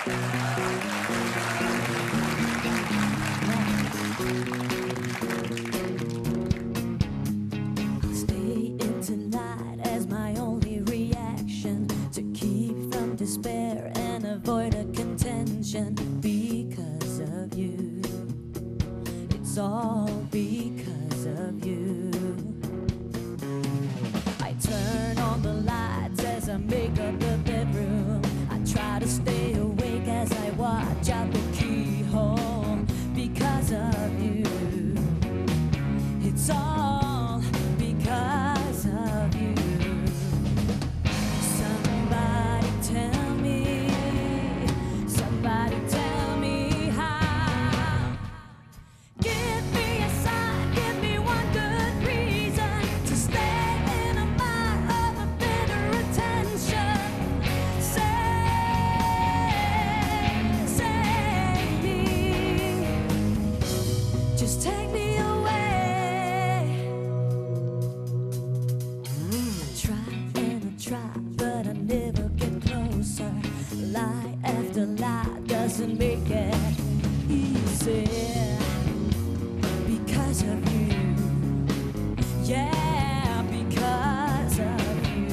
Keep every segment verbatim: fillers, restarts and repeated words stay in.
Stay in tonight as my only reaction to keep from despair and avoid a contention. Because of you, it's all because of you. I turn on the lights as I make up the bedroom. I try to stay awake as I watch out the keyhole. Because of you, it's all because of you. Somebody tell me, somebody tell me how. Give me a sign, give me one good reason to stay in a mind of a bitter attention. Save, save me. Just take me away. I try and I try, but I never get closer. Lie after lie doesn't make it easy. Because of you, yeah, because of you.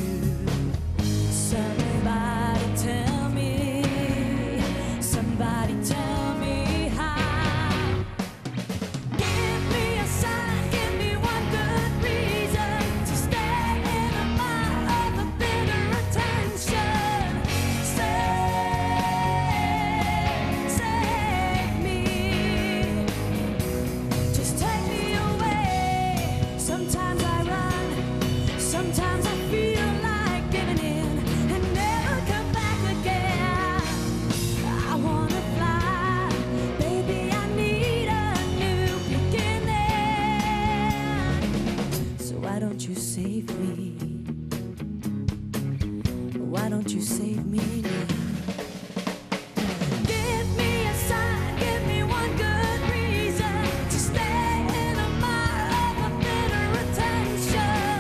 Somebody tell me, somebody tell me how. Give me a sign, give me one good reason to stay in a mind of a bitter attention. Save, save me. Just take me away. Sometimes I run, sometimes I feel like giving in and never come back again. I wanna fly, baby, I need a new beginning. So why don't you save me? Why don't you save me now? Give me a sign, give me one good reason to stay in a mind of a bitter attention.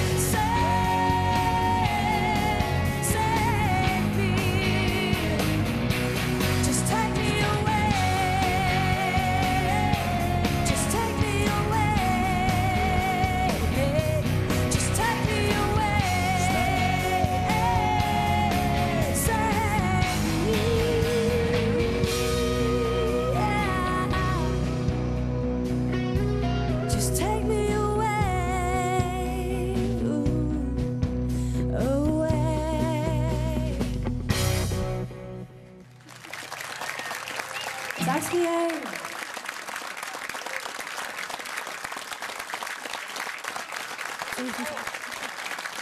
Save, save me. Just take me away. Just take me away. Just take me away. Save me. Yeah. Just take me away. Ooh, away. Tack ska ni ha. Tusen takk.